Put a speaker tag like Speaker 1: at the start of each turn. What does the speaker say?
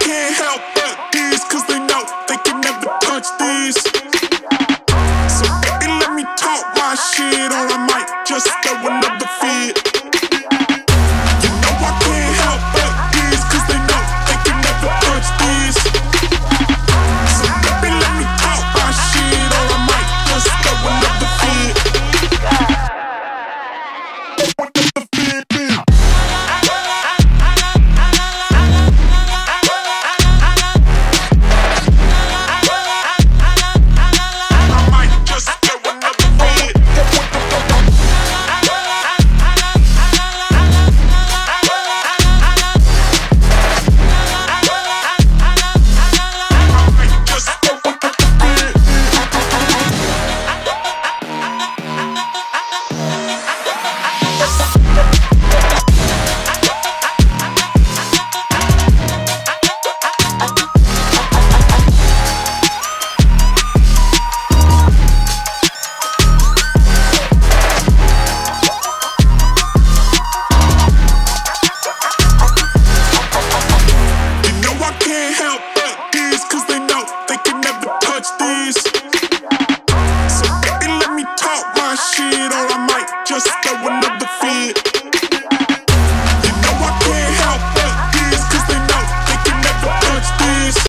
Speaker 1: can't help but these, cause they know they can never touch these. So baby, let me talk my shit, or I might just throw another fit. You know I can't help but these, cause they know they can never touch these. So baby, let me talk my shit, or I might just throw another fit. So baby, let me talk my shit, or I might just throw another fit.